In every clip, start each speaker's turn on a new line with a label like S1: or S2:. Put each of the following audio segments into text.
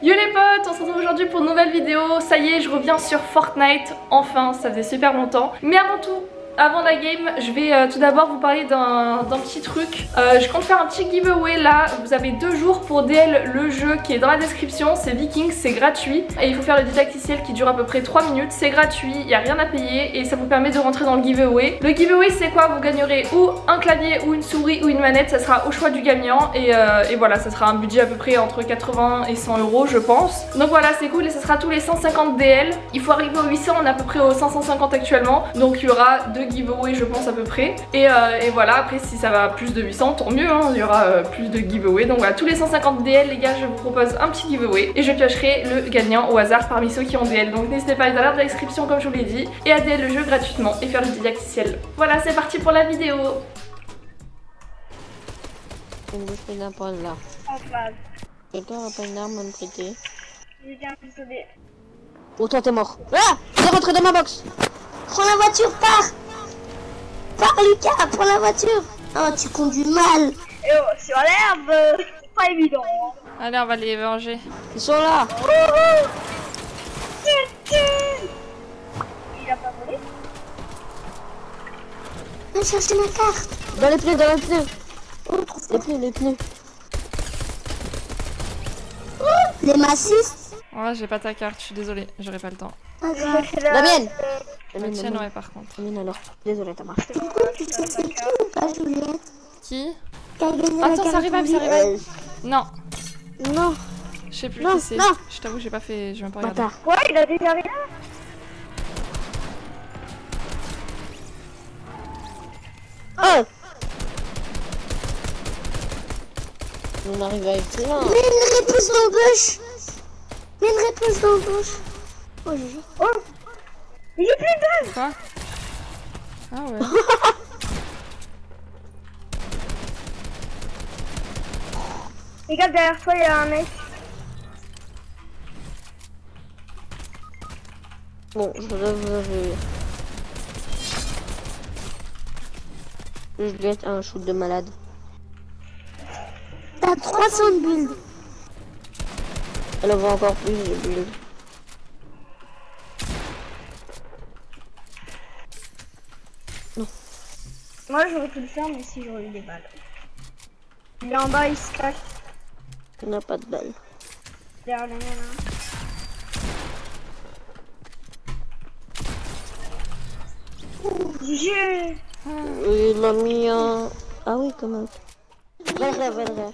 S1: Yo les potes, on se retrouve aujourd'hui pour une nouvelle vidéo. Ça y est, je reviens sur Fortnite, enfin, ça faisait super longtemps. Mais avant tout, avant la game, je vais tout d'abord vous parler d'un petit truc. Je compte faire un petit giveaway là. Vous avez 2 jours pour DL le jeu qui est dans la description. C'est Vikings, c'est gratuit. Et il faut faire le didacticiel qui dure à peu près 3 minutes. C'est gratuit, il n'y a rien à payer et ça vous permet de rentrer dans le giveaway. Le giveaway c'est quoi? Vous gagnerez ou un clavier ou une souris ou une manette. Ça sera au choix du gagnant. Et voilà, ça sera un budget à peu près entre 80 et 100 euros je pense. Donc voilà, c'est cool et ça sera tous les 150 DL. Il faut arriver aux 800, on est à peu près aux 550 actuellement. Donc il y aura 2 giveaway je pense à peu près et voilà, après si ça va plus de 800 tant mieux hein, il y aura plus de giveaway. Donc voilà, tous les 150 DL les gars, je vous propose un petit giveaway et je piocherai le gagnant au hasard parmi ceux qui ont DL. Donc n'hésitez pas à aller dans la description comme je vous l'ai dit et à DL le jeu gratuitement et faire le didacticiel. Voilà, c'est parti pour la vidéo.
S2: Une bouche d'un point là.
S3: En phase.
S2: Quelqu'un a pas une arme à me prêter?
S3: J'ai bien un pistolet.
S2: Oh toi t'es mort. Ah, t'es rentré dans ma box.
S4: Prends la voiture, pars! Pars Lucas, prends la voiture! Oh, tu conduis mal!
S3: Et oh, sur l'herbe, c'est pas évident. Hein.
S1: Allez, on va les venger.
S2: Ils sont là.
S3: Il a pas volé?
S4: Viens chercher ma carte!
S2: Dans les pneus, dans les pneus.
S4: Oh, trouve
S2: Les pneus, les pneus.
S4: les massifs!
S1: Ouais, j'ai pas ta carte, je suis désolée, j'aurai pas le temps.
S4: Pas grave.
S2: La mienne.
S1: La tienne, ouais, par contre.
S2: La mienne alors. Désolé Thomas.
S4: Du coup, tu sais c'est qui ou pas, Juliette?
S1: Qui?
S4: Qui a gagné la
S1: Attends, ça
S4: carte
S1: revive, ça revive. Non,
S2: Non.
S1: je sais plus
S2: Non,
S1: qui c'est.
S2: non.
S1: Je t'avoue, j'ai pas fait, j'ai même pas regardé.
S2: Bâtard.
S3: Ouais, il a déjà rien.
S2: Oh. On arrive à être là.
S4: Mets une réponse dans gauche! Mets une réponse dans gauche! Oh, Juju.
S3: Oh, il est plus de balles.
S1: Quoi? Ah ouais.
S3: Regarde derrière toi, il y a un mec.
S2: Bon, je dois vous avouer. Je vais être un shoot de malade.
S4: T'as 300 de build!
S2: Elle en voit encore plus de build.
S3: Moi, j'aurais pu le faire, mais si j'aurais eu des balles. Il est en bas, il se cache.
S2: On n'a pas de balles.
S3: Derrière la mienne. J'ai...
S2: Il a mis un... Ah oui, quand même. Vrai.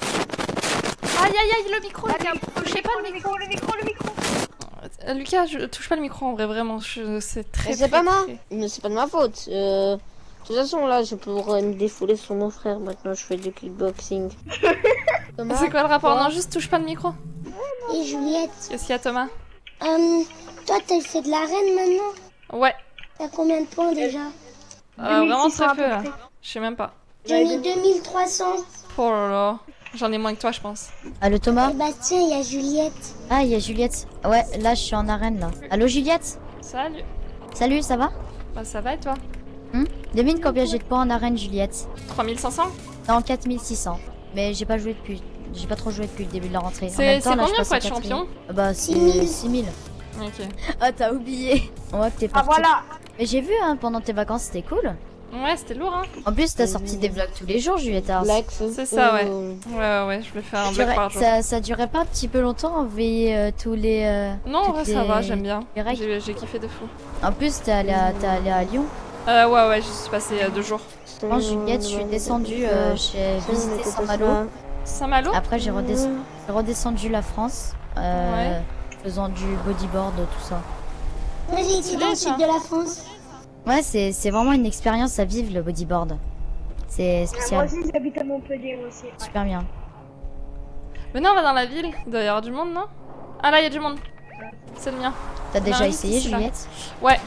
S1: Aïe aïe aïe, le micro, les gars, touchez pas le micro.
S3: Le micro.
S1: Lucas, je touche pas le micro en vrai, vraiment, c'est très.
S2: Mais c'est pas moi. Mais c'est pas de ma faute. De toute façon, là, je pourrais me défouler sur mon frère. Maintenant, je fais du kickboxing. Thomas,
S1: C'est quoi le rapport?
S2: toi
S1: Non, juste touche pas le micro.
S4: Et Juliette,
S1: Qu'est-ce qu'il y a, Thomas?
S4: toi t'as fait de l'arène maintenant?
S1: Ouais,
S4: T'as combien de points déjà?
S1: vraiment
S3: 2600
S1: très
S3: à
S1: peu
S3: peu
S1: là.
S3: près.
S1: Je sais même pas.
S4: J'en ai 2300.
S1: Oh là là, j'en ai moins que toi, je pense.
S5: Allô Thomas?
S4: Et Bastien, il y a Juliette.
S5: Ah, il y a Juliette. Ouais, là je suis en arène là. Allô Juliette?
S1: Salut.
S5: Salut, ça va?
S1: Bah, ça va et toi?
S5: Devine combien j'ai de points en arène Juliette?
S1: 3500?
S5: Non, 4600. Mais j'ai pas joué depuis. J'ai pas trop joué depuis le début de la rentrée. En
S1: C'est
S5: même temps, là, je
S1: combien
S5: passe
S1: pour
S5: en
S1: être champion?
S5: Bah,
S4: 6000.
S5: 6000.
S1: Ok.
S5: Ah, t'as oublié. Ouais, que t'es
S3: Ah
S5: parti.
S3: voilà.
S5: Mais j'ai vu, hein, pendant tes vacances, c'était cool.
S1: Ouais, c'était lourd, hein.
S5: En plus, t'as sorti des vlogs tous les jours, Juliette.
S2: Black,
S1: C'est ça, ouais. Ouais, je vais faire un vlog par jour.
S5: Ça durait pas un petit peu longtemps, envoyer tous les.
S1: Non,
S5: toutes
S1: ouais, ça
S5: les-
S1: va, j'aime bien.
S5: les règles.
S1: J'ai kiffé de fou.
S5: En plus, t'es allé à Lyon.
S1: Ouais, j'y suis passé 2 jours.
S5: Moi, Juliette, je suis descendue, j'ai visité Saint-Malo.
S1: Saint-Malo?
S5: Après, j'ai redescendu la France,
S1: Ouais.
S5: faisant du bodyboard, tout ça.
S4: Moi j'ai été dans le sud de la France.
S5: Ouais, c'est vraiment une expérience à vivre, le bodyboard. C'est
S3: Moi
S5: spécial,
S3: aussi, j'habite à Montpellier aussi. Ouais.
S5: super bien.
S1: Venez, on va dans la ville. Il doit y avoir du monde, non? Ah là, il y a du monde. C'est le mien.
S5: T'as déjà
S1: oui,
S5: essayé,
S1: c'est là.
S5: Juliette?
S1: Ouais.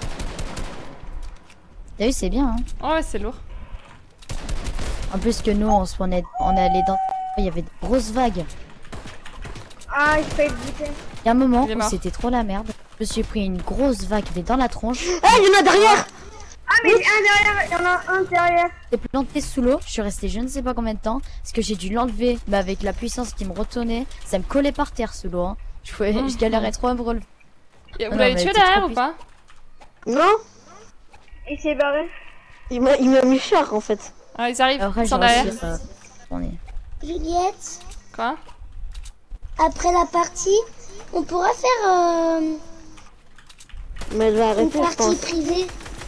S5: T'as vu, c'est bien, hein.
S1: Ouais, c'est lourd.
S5: En plus que nous, on est allé dans... Il y avait de grosses vagues.
S3: Ah, il fait buter.
S5: Il y a un moment
S1: Il est
S5: où
S1: mort.
S5: c'était trop la merde. Je me suis pris une grosse vague, mais dans la tronche.
S2: Ah, il y en a derrière.
S3: Ah, mais il y a un derrière, il y en a un derrière.
S5: J'étais planté sous l'eau, je suis restée je ne sais pas combien de temps, parce que j'ai dû l'enlever, mais avec la puissance qui me retournait, ça me collait par terre sous l'eau. Hein. Je galérais trop à me relever.
S1: Et vous
S5: Non,
S1: l'avez
S5: mais
S1: tué
S5: t'es
S1: derrière
S5: trop
S1: ou pas?
S2: Non,
S3: Il s'est barré.
S2: il m'a mis cher en fait.
S1: Ah, ils arrivent,
S5: Après,
S1: ils sont
S5: j'ai
S1: derrière.
S5: réussi à tourner.
S4: Juliette,
S1: Quoi?
S4: après la partie, on pourra faire
S2: Mais elle va
S4: une
S2: arrêter, je
S4: partie
S2: pense.
S4: privée.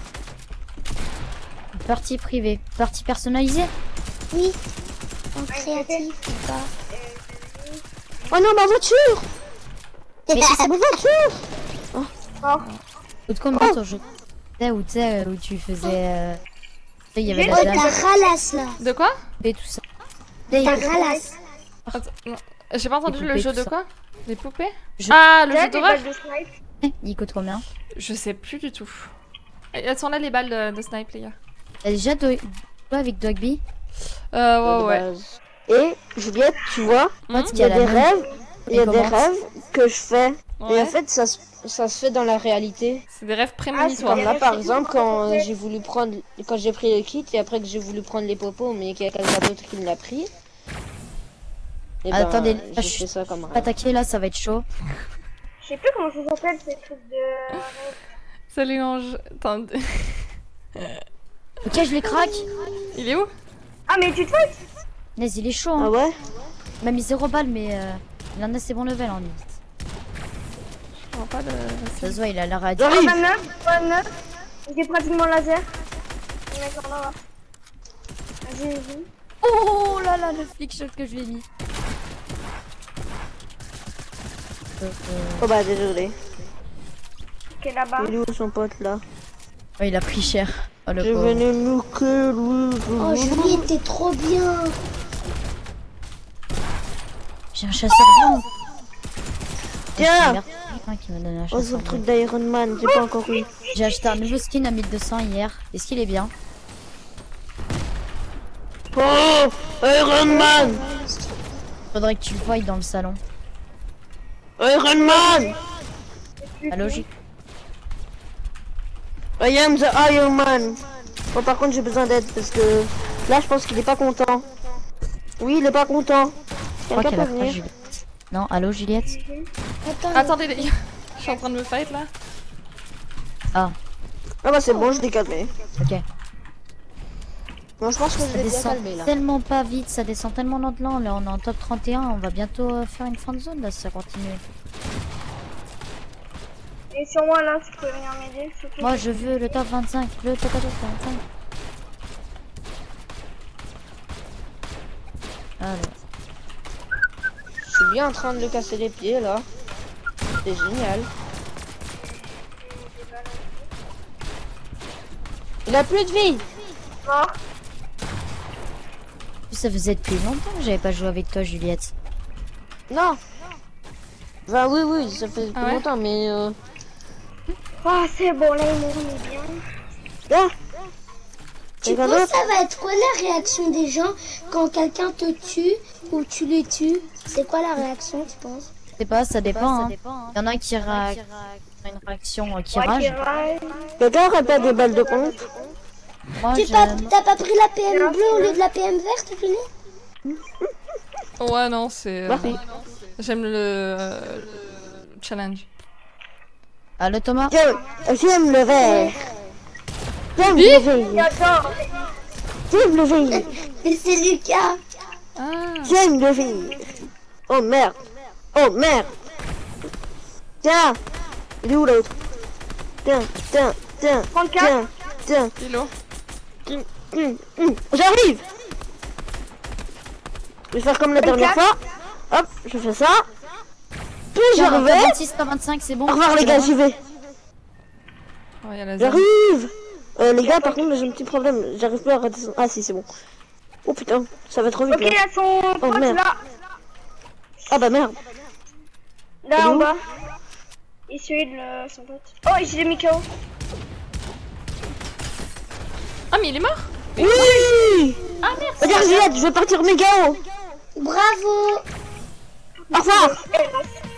S5: Partie privée. Partie personnalisée.
S4: Oui. En créatif ou pas.
S2: Oh non, ma voiture! Mais c'est ma voiture!
S5: Ou de combien ton jeu? Tu sais, où tu faisais. Il y avait
S4: Oh,
S5: la dame
S4: t'as ralasse là.
S1: De quoi?
S5: et tout ça.
S4: T'as ralasse.
S1: Attends, non. J'ai pas entendu
S5: Les
S1: le
S5: poupées,
S1: jeu
S5: tout
S1: de
S5: ça.
S1: quoi? Les poupées?
S5: Je-
S1: Ah, le
S3: Là,
S1: jeu
S3: des
S1: d'horreur?
S3: balles de snipe.
S5: Il coûte combien?
S1: Je sais plus du tout. Elles sont là les balles de snipe, les gars.
S5: T'as déjà joué avec Dogby?
S1: Ouais,
S2: De
S1: ouais.
S2: base. Et Juliette, tu vois,
S1: Hmm
S2: il y a des rêves, il y a
S5: Et
S2: des
S5: comment?
S2: rêves que je fais. Et en
S1: Ouais.
S2: fait, ça se fait dans la réalité.
S1: C'est des rêves
S2: Comme
S1: prémonitoires.
S2: là, par exemple, quand j'ai pris le kit et après que j'ai voulu prendre les popos, mais qu'il y a quelqu'un d'autre qui me l'a pris. Et ben,
S5: Attendez, là,
S2: j'ai
S5: je
S2: fait ça comme rêve.
S5: Attaquer là, ça va être chaud.
S3: Je sais plus comment ça s'appelle ces trucs de.
S1: Salut Ange. Attends.
S5: Ok, je les craque.
S1: Il est où?
S3: Ah, mais tu te fais.
S5: Naze, il est chaud.
S2: Ah
S5: Hein.
S2: ouais?
S5: Il m'a mis 0 balles, mais il en a ses bons levels en limite.
S1: Je vois pas de.
S5: Ça se voit, il a l'air à dire.
S2: J'arrive!
S3: 29. J'ai pratiquement laser. Je vais mettre en là. Vas-y, vas-y.
S5: Oh là là, le flick shot que je lui ai mis.
S2: Oh bah désolé.
S3: Ok, là-bas.
S2: Il est où son pote là?
S5: Oh, il a pris cher. Oh le
S2: Je
S5: pauvre.
S2: venais nous que lui.
S4: Oh, Juliette, t'es trop bien.
S5: J'ai un chasseur blanc.
S2: Tiens!
S5: Merde, qui m'a donné un
S2: Oh,
S5: chasseur
S2: c'est le truc
S5: blanc.
S2: d'Iron Man, j'ai pas encore eu.
S5: J'ai acheté un nouveau skin à 1200 hier. Est-ce qu'il est bien?
S2: Oh! Iron Man!
S5: Faudrait que tu le voies dans le salon.
S2: Iron Man!
S5: La logique.
S2: I am the Iron Man. Bon, par contre, j'ai besoin d'aide parce que là, je pense qu'il est pas content. Oui, il est pas content.
S5: Je crois
S2: Quelqu'un
S5: qu'elle
S2: peut
S5: a crash
S2: venir?
S5: Juliette. Non, allô Juliette?
S4: Attends,
S1: Attendez, les gars. Je suis en train de me fight là.
S5: Ah,
S2: Ah bah c'est bon, je l'ai calmé.
S5: ok.
S2: Bon, je pense que je
S5: Ça
S2: l'ai bien
S5: descend
S2: calmé là.
S5: tellement pas vite, ça descend tellement lentement. Là, on est en top 31. On va bientôt faire une fin de zone là si ça continue.
S3: Et sur moi là, si tu peux venir m'aider, s'il te plaît.
S5: Moi, je veux le top 25. Le top 25. Alors.
S2: Je suis bien en train de le casser les pieds là. C'est génial. Il a plus de vie.
S3: Mort.
S5: Ça faisait depuis longtemps que j'avais pas joué avec toi, Juliette.
S2: Non. Bah oui, oui, ça fait
S1: Ah ouais
S2: longtemps, mais
S3: Ah, c'est bon, là, il me remet bien.
S2: Ah.
S4: tu
S2: Quelqu'un
S4: penses
S2: d'autre?
S4: ça va être quoi la réaction des gens quand quelqu'un te tue ou tu les tues? C'est quoi la réaction, tu penses?
S5: Je sais pas, ça dépend. Hein. Il y en a qui ont une réaction qui
S3: Ouais, qui
S5: rage.
S3: râle.
S2: Quelqu'un aurait pas des balles de compte?
S5: Moi,
S4: T'as pas pris la PM bleue au lieu de la PM verte, Fini?
S1: Ouais, non, c'est.
S2: Merci.
S1: J'aime le challenge.
S5: Allô Thomas?
S2: J'aime le vert. J'aime le vert.
S3: D'accord.
S2: J'aime le vert.
S4: Mais c'est Lucas.
S1: Ah.
S2: J'aime le vert. Oh merde. Oh merde. Tiens. Il est où l'autre? Tiens, tiens, tiens.
S3: 34.
S2: Tiens, tiens.
S1: Kilo.
S2: J'arrive. Je vais faire comme la dernière fois. Hop, je fais ça. Puis je
S5: Tiens,
S2: reviens.
S5: 26, 25, c'est bon.
S2: Au revoir les gars, j'y vais.
S1: Oh, il y a la zone.
S2: J'arrive. Les gars, par contre, j'ai un petit problème. J'arrive plus à redescendre. Ah si, c'est bon. Oh putain, ça va trop vite
S3: Ok,
S2: là.
S3: il y a son pote
S2: merde.
S3: là.
S2: Ah bah merde.
S3: Là
S2: Il est
S3: en
S2: où?
S3: bas. Il suit son pote. Oh, il s'est mis KO.
S1: Ah, mais il est mort?
S2: Oui.
S1: Ah, merde!
S2: Regarde Juliette, je vais partir méga haut.
S4: Bravo.
S2: Au revoir.
S3: Elle reste.